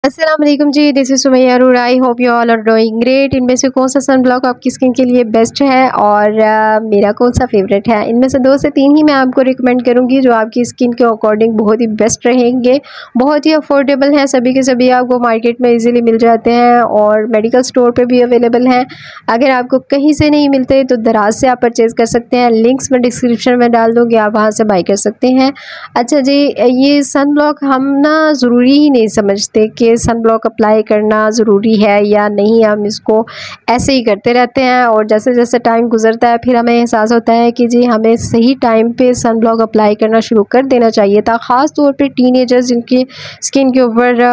अस्सलाम वालेकुम जी, this is Sumaiya Arora. I hope you all are doing great. इनमें से कौन सा सन ब्लॉक आपकी स्किन के लिए बेस्ट है और मेरा कौन सा फेवरेट है? इनमें से 2 से 3 ही मैं आपको रिकमेंड करूंगी जो आपकी स्किन के अकॉर्डिंग बहुत ही बेस्ट रहेंगे। बहुत ही अफोर्डेबल हैं, सभी के सभी आपको मार्केट में इजीली मिल जाते हैं और मेडिकल स्टोर पे भी अवेलेबल हैं। अगर आपको कहीं से नहीं मिलते तो दराज से आप परचेज़ कर सकते हैं। लिंक्स मैं डिस्क्रिप्शन में डाल दूँगी, आप वहाँ से बाई कर सकते हैं। अच्छा जी, ये सन ब्लॉक हम ना ज़रूरी ही नहीं समझते कि सन ब्लॉक अप्लाई करना ज़रूरी है या नहीं। हम इसको ऐसे ही करते रहते हैं और जैसे जैसे टाइम गुजरता है फिर हमें एहसास होता है कि जी हमें सही टाइम पे सन ब्लॉक अप्लाई करना शुरू कर देना चाहिए था। ख़ास तौर पे टीनेजर्स जिनकी स्किन के ऊपर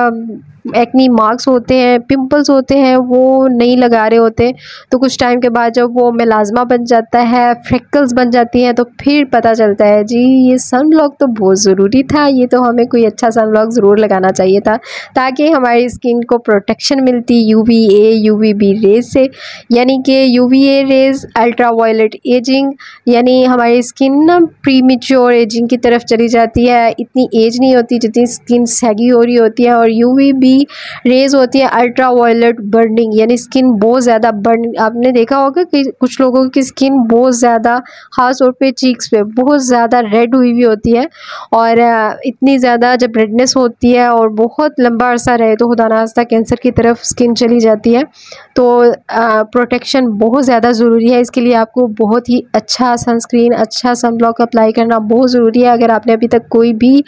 एक्नी मार्क्स होते हैं, पिंपल्स होते हैं, वो नहीं लगा रहे होते, तो कुछ टाइम के बाद जब वो मेलाज़मा बन जाता है, फ्रेकल्स बन जाती हैं, तो फिर पता चलता है जी ये सन ब्लॉक तो बहुत ज़रूरी था। ये तो हमें कोई अच्छा सन ब्लॉक ज़रूर लगाना चाहिए था ताकि हमारी स्किन को प्रोटेक्शन मिलती यूवीए यूवीबी रेज से, यानी कि UVA rays ultra violet ageing, यानी हमारी स्किन ना प्रीमेच्योर एजिंग की तरफ चली जाती है। इतनी एज नहीं होती जितनी स्किन सैगी हो रही होती है। और यूवीबी रेज होती है अल्ट्रा वायलेट बर्निंग, यानी स्किन बहुत ज़्यादा बर्न। आपने देखा होगा कि कुछ लोगों की स्किन बहुत ज़्यादा, खास तौर पे चीक्स पे बहुत ज़्यादा रेड हुई हुई होती है और इतनी ज़्यादा जब रेडनेस होती है और बहुत लंबा अरसा रहे तो खुदा ना खास्ता कैंसर की तरफ स्किन चली जाती है। तो प्रोटेक्शन बहुत ज़्यादा ज़रूरी है। इसके लिए आपको बहुत ही अच्छा सनस्क्रीन, अच्छा सन ब्लॉक अप्लाई करना बहुत ज़रूरी है। अगर आपने अभी तक कोई भी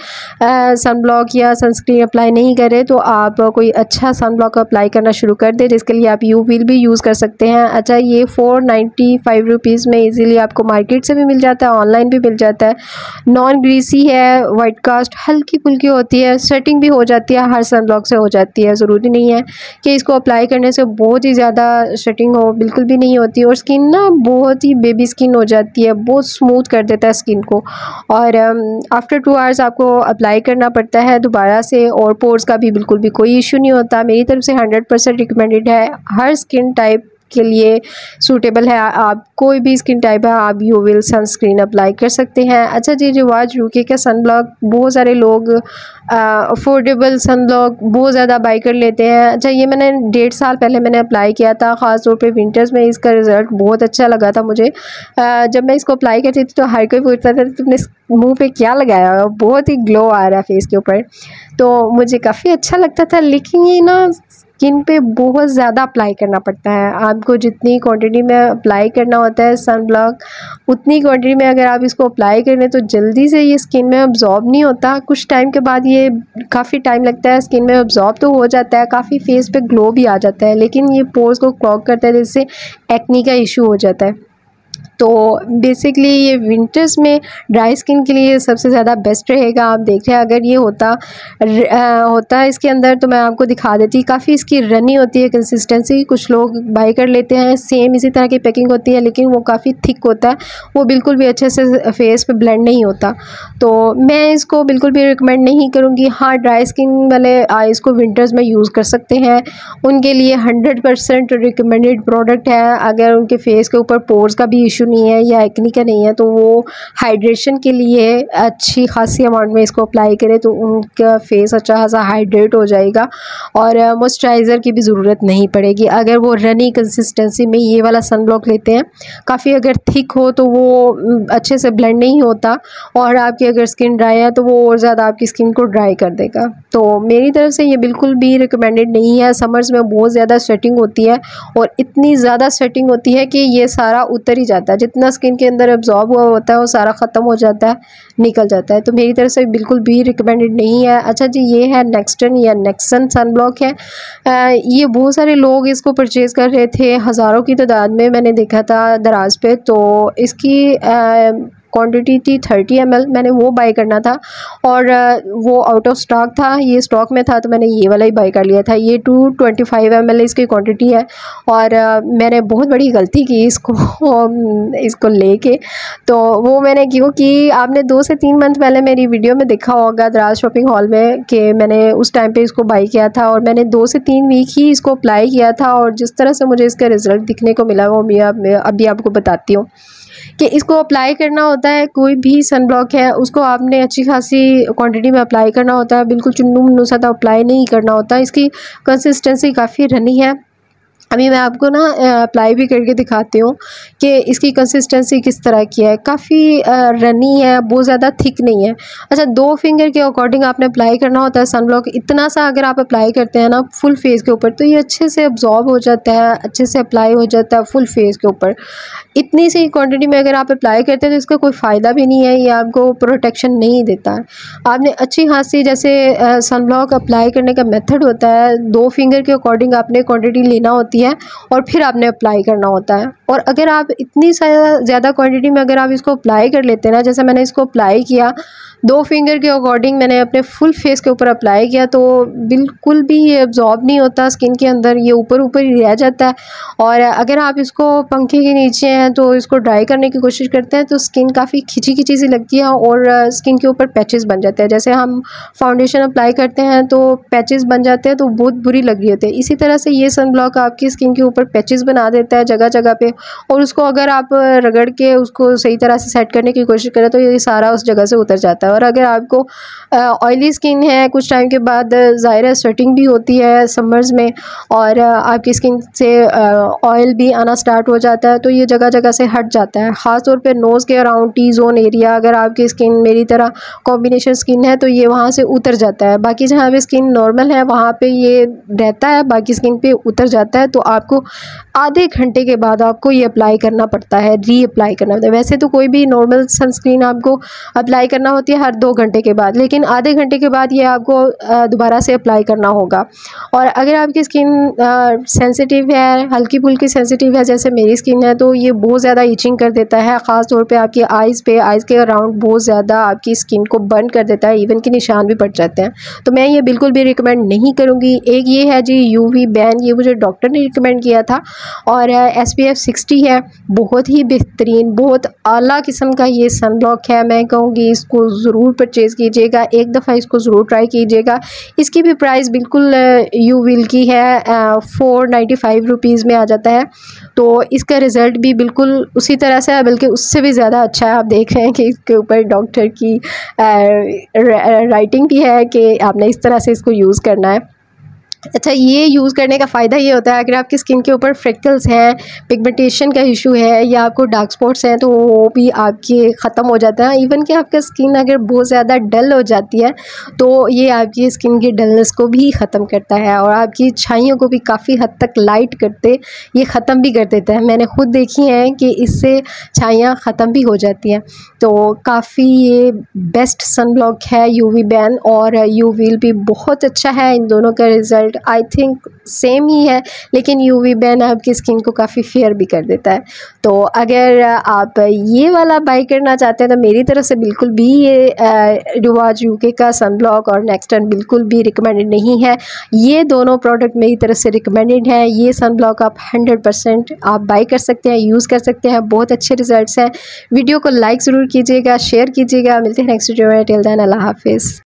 सन ब्लॉक या सनस्क्रीन अप्लाई नहीं करे तो आप कोई अच्छा सन ब्लॉक अप्लाई करना शुरू कर दें, जिसके लिए आप यू विल भी यूज़ कर सकते हैं। अच्छा, ये 495 रुपीज़ में इजीली आपको मार्केट से भी मिल जाता है, ऑनलाइन भी मिल जाता है। नॉन ग्रीसी है, वाइट कास्ट हल्की फुल्की होती है, सेटिंग भी हो जाती है, हर सन ब्लॉक से हो जाती है। ज़रूरी नहीं है कि इसको अप्लाई करने से बहुत ही ज़्यादा सेटिंग हो, बिल्कुल भी नहीं होती। और स्किन ना बहुत ही बेबी स्किन हो जाती है, बहुत स्मूथ कर देता है स्किन को। और आफ्टर 2 आवर्स आपको अप्लाई करना पड़ता है दोबारा से, और पोर्स का भी बिल्कुल भी कोई इशू नहीं होता। मेरी तरफ से 100% रिकमेंडेड है, हर स्किन टाइप के लिए सूटेबल है। आप कोई भी स्किन टाइप है आप यू विल सनस्क्रीन अप्लाई कर सकते हैं। अच्छा जी, रिवाज यूके का सन ब्लॉक बहुत सारे लोग अफोर्डेबल सन ब्लॉक बहुत ज़्यादा बाई कर लेते हैं। अच्छा, ये मैंने 1.5 साल पहले मैंने अप्लाई किया था, ख़ास तौर पे विंटर्स में। इसका रिज़ल्ट बहुत अच्छा लगा था मुझे। जब मैं इसको अप्लाई करती थी तो हर कोई पूछता था तुमने मुंह पे क्या लगाया है, बहुत ही ग्लो आ रहा है फेस के ऊपर, तो मुझे काफ़ी अच्छा लगता था। लेकिन ये ना स्किन पे बहुत ज़्यादा अप्लाई करना पड़ता है। आपको जितनी क्वांटिटी में अप्लाई करना होता है सन ब्लॉक, उतनी क्वांटिटी में अगर आप इसको अप्लाई करें तो जल्दी से ये स्किन में अब्जॉर्ब नहीं होता। कुछ टाइम के बाद ये काफ़ी टाइम लगता है स्किन में अब्जॉर्ब तो हो जाता है, काफ़ी फेस पे ग्लो भी आ जाता है, लेकिन ये पोर्स को क्लॉग करता है जिससे एक्नी का इशू हो जाता है। तो बेसिकली ये विंटर्स में ड्राई स्किन के लिए सबसे ज़्यादा बेस्ट रहेगा। आप देख रहे हैं अगर ये होता इसके अंदर तो मैं आपको दिखा देती। काफ़ी इसकी रनी होती है कंसिस्टेंसी, कुछ लोग बाई कर लेते हैं, सेम इसी तरह की पैकिंग होती है लेकिन वो काफ़ी थिक होता है, वो बिल्कुल भी अच्छे से फेस पे ब्लेंड नहीं होता। तो मैं इसको बिल्कुल भी रिकमेंड नहीं करूँगी। हाँ, ड्राई स्किन वाले इसको विंटर्स में यूज़ कर सकते हैं, उनके लिए 100% रिकमेंडेड प्रोडक्ट है। अगर उनके फेस के ऊपर पोर्स का भी इशू नहीं है या एक्नी का नहीं है तो वो हाइड्रेशन के लिए अच्छी खासी अमाउंट में इसको अप्लाई करें तो उनका फेस अच्छा खासा हाइड्रेट हो जाएगा और मॉइस्चराइज़र की भी ज़रूरत नहीं पड़ेगी। अगर वो रनी कंसिस्टेंसी में ये वाला सन ब्लॉक लेते हैं, काफ़ी अगर थिक हो तो वो अच्छे से ब्लेंड नहीं होता, और आपकी अगर स्किन ड्राई है तो वो और ज़्यादा आपकी स्किन को ड्राई कर देगा। तो मेरी तरफ से ये बिल्कुल भी रिकमेंडेड नहीं है। समर्स में बहुत ज़्यादा स्वेटिंग होती है और इतनी ज़्यादा स्वेटिंग होती है कि ये सारा उतर ही जाता है, जितना स्किन के अंदर एब्जॉर्ब हुआ होता है वो सारा ख़त्म हो जाता है, निकल जाता है। तो मेरी तरफ से बिल्कुल भी रिकमेंडेड नहीं है। अच्छा जी, ये है नेक्सटन या नेक्सन सन ब्लॉक है। ये बहुत सारे लोग इसको परचेज़ कर रहे थे, हज़ारों की तादाद में मैंने देखा था दराज पे। तो इसकी क्वांटिटी थी 30 ml, मैंने वो बाई करना था और वो आउट ऑफ स्टॉक था। ये स्टॉक में था तो मैंने ये वाला ही बाई कर लिया था। ये 225 ml इसकी क्वांटिटी है और मैंने बहुत बड़ी गलती की इसको लेके। तो वो मैंने क्यों की, आपने 2 से 3 मंथ पहले मेरी वीडियो में देखा होगा दराज शॉपिंग हॉल में कि मैंने उस टाइम पे इसको बाई किया था और मैंने 2 से 3 वीक ही इसको अप्लाई किया था और जिस तरह से मुझे इसका रिज़ल्ट दिखने को मिला वो मैं अभी आपको बताती हूँ कि इसको अप्लाई करना होता है। कोई भी सन ब्लॉक है उसको आपने अच्छी खासी क्वांटिटी में अप्लाई करना होता है, बिल्कुल चुन्नू मुन्नू सा अप्लाई नहीं करना होता। इसकी कंसिस्टेंसी काफ़ी रनी है। अभी मैं आपको ना अप्लाई भी करके दिखाती हूँ कि इसकी कंसिस्टेंसी किस तरह की है। काफ़ी रनी है, बहुत ज़्यादा थिक नहीं है। अच्छा, 2 फिंगर के अकॉर्डिंग आपने अप्लाई करना होता है सन ब्लॉक। इतना सा अगर आप अप्लाई करते हैं ना फुल फेस के ऊपर, तो ये अच्छे से अब्जॉर्ब हो जाता है, अच्छे से अप्लाई हो जाता है फुल फेस के ऊपर। इतनी सी क्वांटिटी में अगर आप अप्लाई करते हैं तो इसका कोई फ़ायदा भी नहीं है, ये आपको प्रोटेक्शन नहीं देता है। आपने अच्छी खासी जैसे सन ब्लॉक अप्लाई करने का मेथड होता है, 2 फिंगर के अकॉर्डिंग आपने क्वांटिटी लेना होती है और फिर आपने अप्लाई करना होता है। और अगर आप इतनी ज़्यादा क्वांटिटी में अगर आप इसको अप्लाई कर लेते हैं ना, जैसे मैंने इसको अप्लाई किया 2 फिंगर के अकॉर्डिंग मैंने अपने फुल फेस के ऊपर अप्लाई किया, तो बिल्कुल भी ये अब्जॉर्ब नहीं होता स्किन के अंदर, ये ऊपर ऊपर ही रह जाता है। और अगर आप इसको पंखे के नीचे हैं तो इसको ड्राई करने की कोशिश करते हैं तो स्किन काफ़ी खिंची खिंची सी लगती है और स्किन के ऊपर पैचेस बन जाते हैं। जैसे हम फाउंडेशन अप्लाई करते हैं तो पैचेस बन जाते हैं, तो बहुत बुरी लग रही होती है। इसी तरह से ये सन ब्लॉक आपकी स्किन के ऊपर पैचेस बना देता है जगह जगह पे, और उसको अगर आप रगड़ के उसको सही तरह से सेट करने की कोशिश करें तो ये सारा उस जगह से उतर जाता है। और अगर आपको ऑयली स्किन है, कुछ टाइम के बाद ज़ाहिर है स्वेटिंग भी होती है समर्स में, और आपकी स्किन से ऑयल भी आना स्टार्ट हो जाता है, तो ये जगह जगह से हट जाता है। ख़ास तौर पे नोज़ के अराउंड टी जोन एरिया, अगर आपकी स्किन मेरी तरह कॉम्बिनेशन स्किन है तो ये वहाँ से उतर जाता है। बाकी जहाँ पे स्किन नॉर्मल है वहाँ पे ये रहता है, बाकी स्किन पे उतर जाता है। तो आपको आधे घंटे के बाद आपको ये अप्लाई करना पड़ता है, री अप्लाई करना पड़ता है। वैसे तो कोई भी नॉर्मल सनस्क्रीन आपको अप्लाई करना होती है हर 2 घंटे के बाद, लेकिन आधे घंटे के बाद ये आपको दोबारा से अप्लाई करना होगा। और अगर आपकी स्किन सेंसिटिव है, हल्की फुल्की सेंसिटिव है जैसे मेरी स्किन है, तो ये बहुत ज़्यादा ईचिंग कर देता है। ख़ास तौर पे आपकी आइज़ के अराउंड बहुत ज़्यादा आपकी स्किन को बर्न कर देता है, इवन के निशान भी पड़ जाते हैं। तो मैं ये बिल्कुल भी रिकमेंड नहीं करूँगी। एक ये है जी UV बैन, ये मुझे डॉक्टर ने रिकमेंड किया था, और SPF 60 है, बहुत ही बेहतरीन, बहुत आला किस्म का ये सन ब्लॉक है। मैं कहूँगी इसको ज़रूर परचेज़ कीजिएगा, एक दफ़ा इसको ज़रूर ट्राई कीजिएगा। इसकी भी प्राइस बिल्कुल यूविल की है, 495 रुपीज़ में आ जाता है। तो इसका रिज़ल्ट भी बिल्कुल उसी तरह से है, बल्कि उससे भी ज़्यादा अच्छा है। आप देख रहे हैं कि इसके ऊपर डॉक्टर की राइटिंग भी है कि आपने इस तरह से इसको यूज़ करना है। अच्छा, ये यूज़ करने का फ़ायदा ये होता है अगर आपकी स्किन के ऊपर फ्रिकल्स हैं, पिगमेंटेशन का इशू है, या आपको डार्क स्पॉट्स हैं, तो वो भी आपके ख़त्म हो जाता है। इवन कि आपका स्किन अगर बहुत ज़्यादा डल हो जाती है तो ये आपकी स्किन की डलनेस को भी ख़त्म करता है, और आपकी छाइयों को भी काफ़ी हद तक लाइट करते ये ख़त्म भी कर देता है। मैंने खुद देखी हैं कि इससे छाइयाँ ख़त्म भी हो जाती हैं। तो काफ़ी ये बेस्ट सन ब्लॉक है UV बैन, और UV भी बहुत अच्छा है। इन दोनों का रिज़ल्ट आई थिंक सेम ही है, लेकिन UV बैन आपकी स्किन को काफ़ी फेयर भी कर देता है। तो अगर आप ये वाला बाई करना चाहते हैं तो मेरी तरफ से बिल्कुल भी ये रिवाज UK का सन ब्लॉक और नेक्सटन बिल्कुल भी रिकमेंडेड नहीं है। ये दोनों प्रोडक्ट मेरी तरफ से रिकमेंडेड है। ये सन ब्लॉक आप 100% आप बाई कर सकते हैं, यूज़ कर सकते हैं, बहुत अच्छे रिजल्ट्स हैं। वीडियो को लाइक ज़रूर कीजिएगा, शेयर कीजिएगा। मिलते हैं नेक्स्ट वीडियो में। टिल देन अल्लाह हाफिज़।